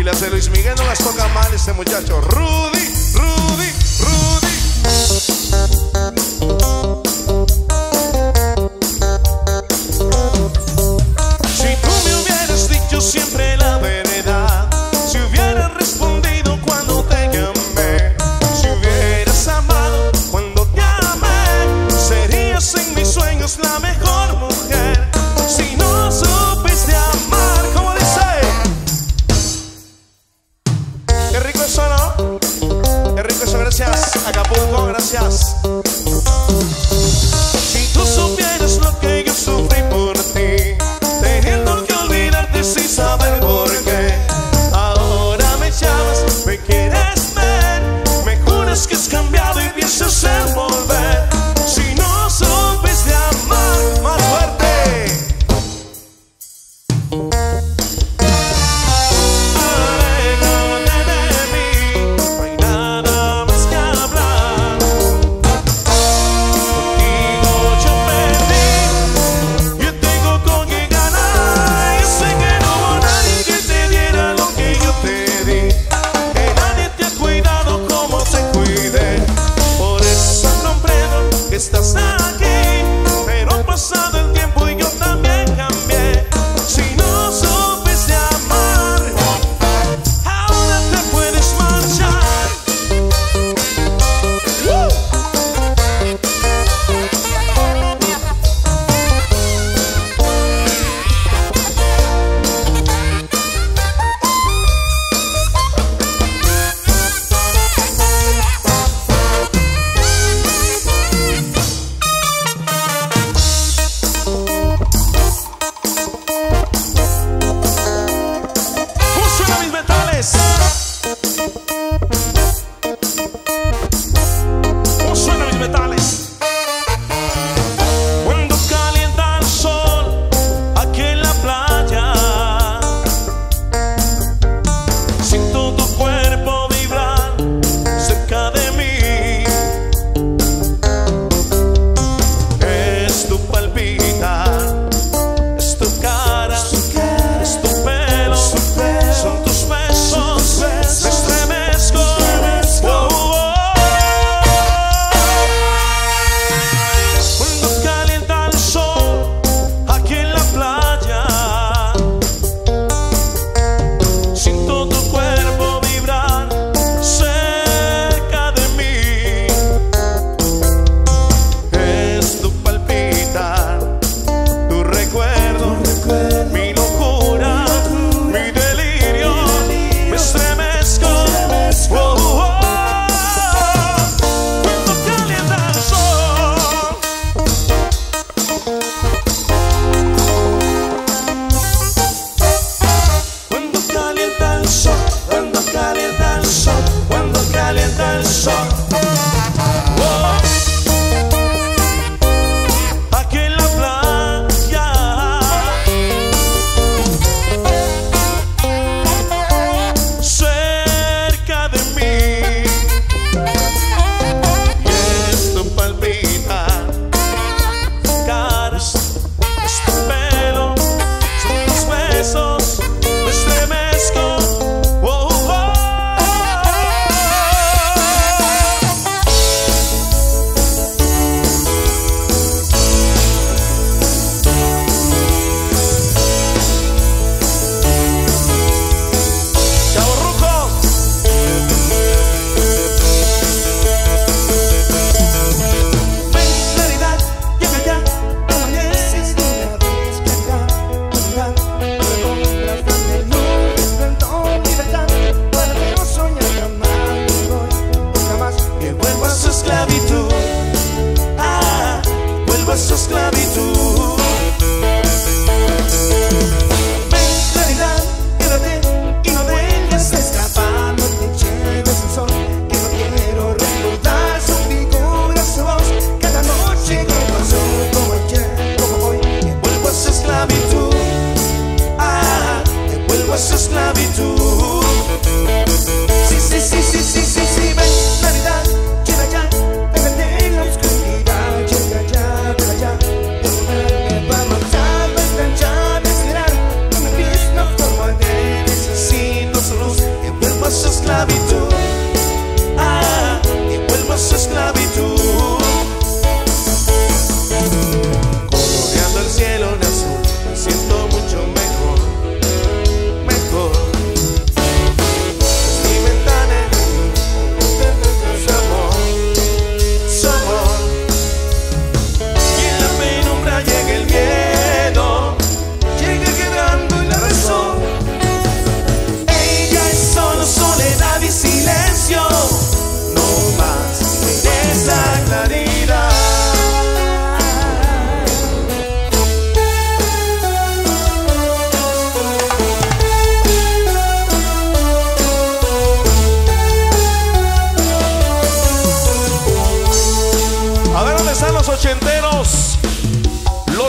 las de Luis Miguel no las toca mal este muchacho. Rudy, Rudy, Rudy. Si tú me hubieras dicho siempre la verdad, si hubieras respondido cuando te llamé, si hubieras amado cuando te amé, serías en mis sueños la mejor mujer. Si no supiste amar, ¿cómo dice? Qué rico eso, ¿no? Qué rico eso, gracias Acapulco, gracias. Si tú supieras lo que yo sufrí por ti, teniendo que olvidarte sin saber por qué, ahora me llamas, me quieres ver, me juras que has cambiado y piensas en volver. Si no supiste amar, más fuerte. Estás aquí, pero ha pasado el tiempo y yo también cambié. Si no supiste amar, ahora te puedes marchar.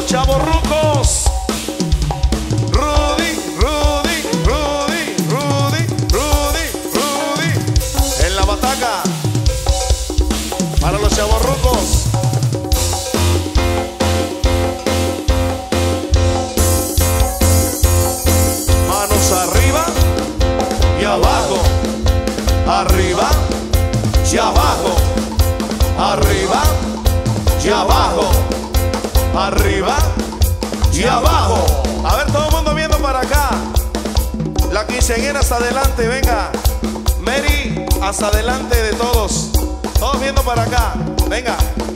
los chavorrucos. Rudy, Rudy, Rudy, Rudy, Rudy, Rudy. En la bataca. Para los chavorrucos. Manos arriba y abajo. Arriba y abajo. Arriba y abajo. Arriba y abajo. A ver, todo el mundo viendo para acá. La quinceañera hasta adelante, venga. Mary, hasta adelante de todos. Todos viendo para acá, venga.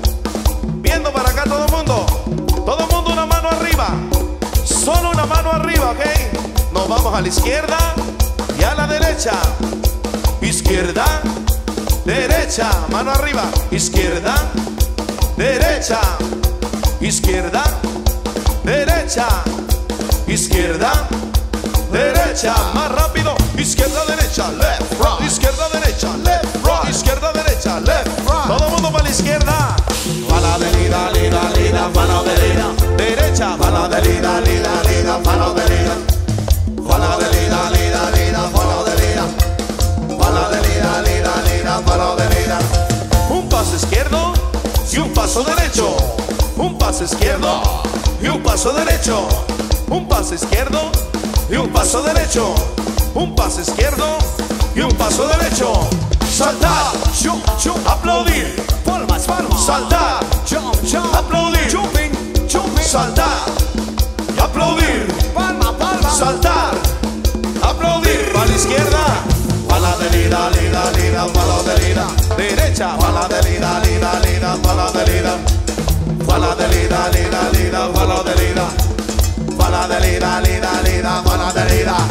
Viendo para acá todo el mundo. Todo el mundo una mano arriba. Solo una mano arriba, ¿ok? Nos vamos a la izquierda y a la derecha. Izquierda, derecha, mano arriba. Izquierda, derecha. Izquierda, derecha. Izquierda, derecha. Más rápido. Izquierda, derecha, left, right. Izquierda, derecha, left, right. Izquierda, derecha, left, right. Todo el mundo para la izquierda. Para de lida, lida, lida, para de lida. Derecha, para de lida, lida, lida, para de lida. Para de lida, lida, lida, para de lida. Para de lida, lida, lida, para de lida. Un paso izquierdo y un paso derecho. Un paso izquierdo y un paso derecho. Un paso izquierdo y un paso derecho. Un paso izquierdo y un paso derecho. Saltar, jump, jump, aplaudir. Palmas, palmas. Saltar, jump, jump, aplaudir. Jumping, jumping. Saltar y aplaudir. Palma, palma. Saltar, aplaudir. Para la izquierda. Para la de lida, lida, lida, para la de lida. Derecha, para la de lida, lida, lida, para la de lida. Para la de lida, lida, lida, para la de lida. Para la de lida, lida, lida, para la de lida.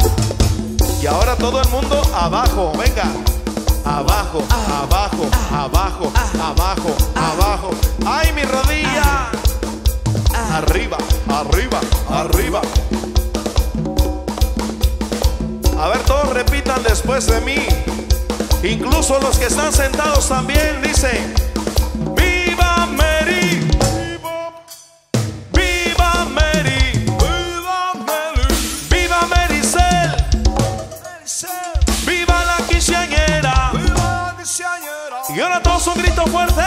Y ahora todo el mundo abajo, venga. Abajo, abajo, abajo, abajo, abajo. ¡Ay, mi rodilla! Arriba, arriba, arriba. A ver, todos repitan después de mí. Incluso los que están sentados también dicen: ¡Viva Mary! ¡Viva Mary! ¡Viva Mary! ¡Viva Maricel! ¡Viva la quinceañera! Y ahora todos un grito fuerte.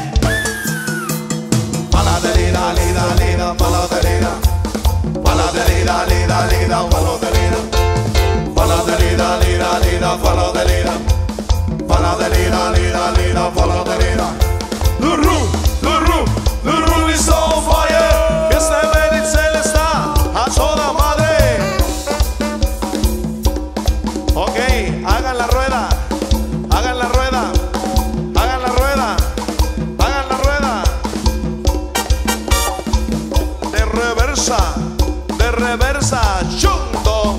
Pala de lida, lida, lida, pala de lida. Pala de lida, lida, lida, pala de lida. Pala de lida, lida, lida, pala de lida. Pala de lida, lida, lida, pala de lida. The room is on fire. Este Maricel está a toda madre. Ok, hagan la rueda. Hagan la rueda. Hagan la rueda. Hagan la rueda. De reversa. De reversa. Chunto.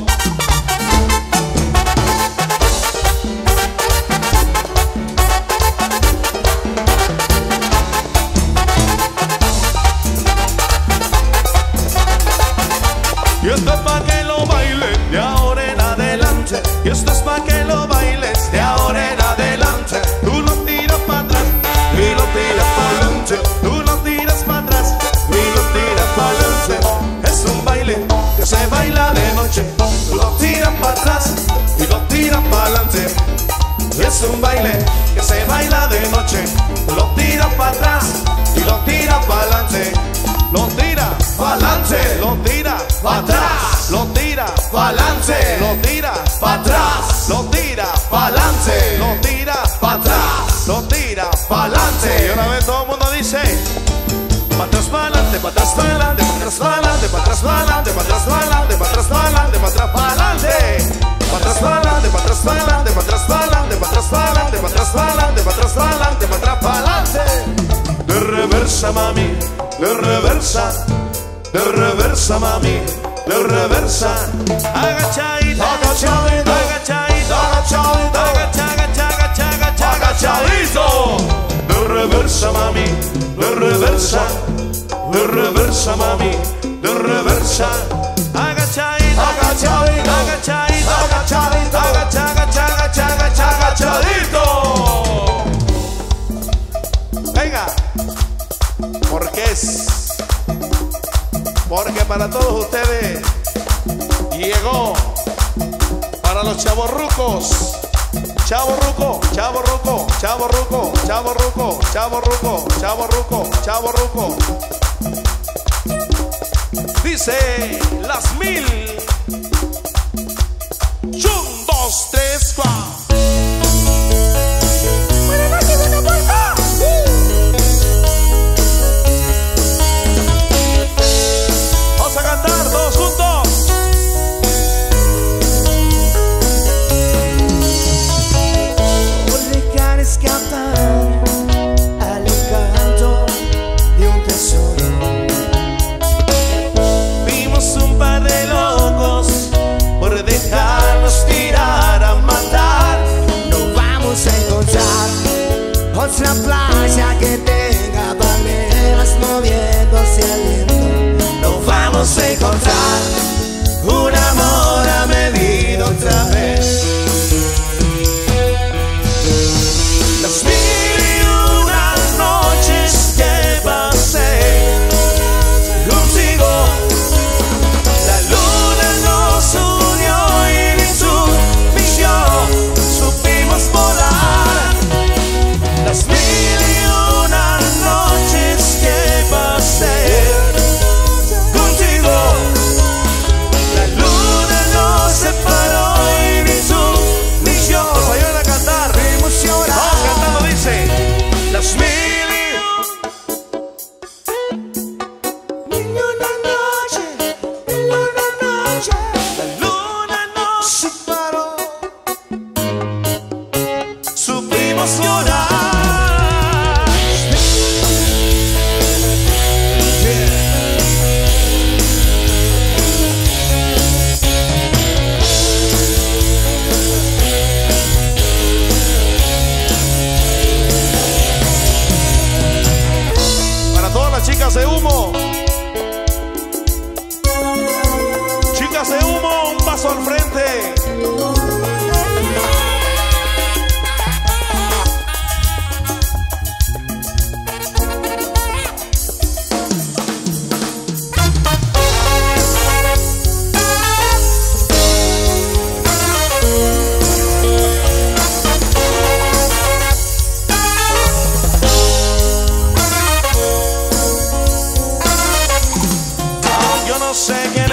Y esto es pa' que lo bailen de ahora en adelante. Y esto es pa' que lo bailes de ahora en adelante. Tú lo tiras para atrás y lo tiras para adelante. Tú lo tiras para atrás y lo tiras para adelante. Es un baile que se baila de noche. Tú lo tiras para atrás y lo tiras para adelante. Es un baile que se baila de noche. Tú lo tiras para atrás y lo tiras para adelante. Lo tira para adelante, lo tira para atrás, lo tira para adelante, lo tira para atrás, lo tira para adelante, lo tira para atrás, lo tira para adelante. Y una vez todo el mundo dice: para atrás, para adelante, para atrás, para adelante, para atrás, para adelante, para atrás, para adelante, para atrás, para adelante, para atrás, para adelante, para atrás, para adelante, para atrás, para adelante, para atrás, para adelante, para atrás, para adelante, para atrás, para adelante, para atrás, para adelante, para atrás, para adelante, para atrás, para adelante. De reversa, mami, de reversa. De reversa, mami, de reversa. Agachadita, agachadita, agachadita, agachadita, agachadito. De reversa, mami, de reversa. De reversa, mami, de reversa. Agachadita, agachadita, agachadita, agachadita, agachadito. Venga, porque es porque para todos ustedes llegó, para los chavorrucos. Chavorruco, chavorruco, chavorruco, chavorruco, chavorruco, chavorruco, chavorruco. Dice las 1000. 1, 2, 3, 4. Buenas noches, buena puerta. Vamos a cantar todos juntos. Por dejar escapar al encanto de un tesoro. Vimos un par de locos por dejarnos tirar a matar. No vamos a encontrar otra playa que tenga palmeras moviéndose al viento. No vamos a encontrar un amor a medida otra vez. Las 1001 noches que pasé contigo, la luna nos unió y ni tú ni yo supimos volar. Las 1001 noches que pasé contigo, la luna nos separó y ni tú ni yo. Nos ayudan a cantar. Vamos cantando, dice. Las 1001 noches, la luna nos separó, supimos llorar. Para todas las chicas de humo. Chicas de humo, un paso al frente. Yo no sé qué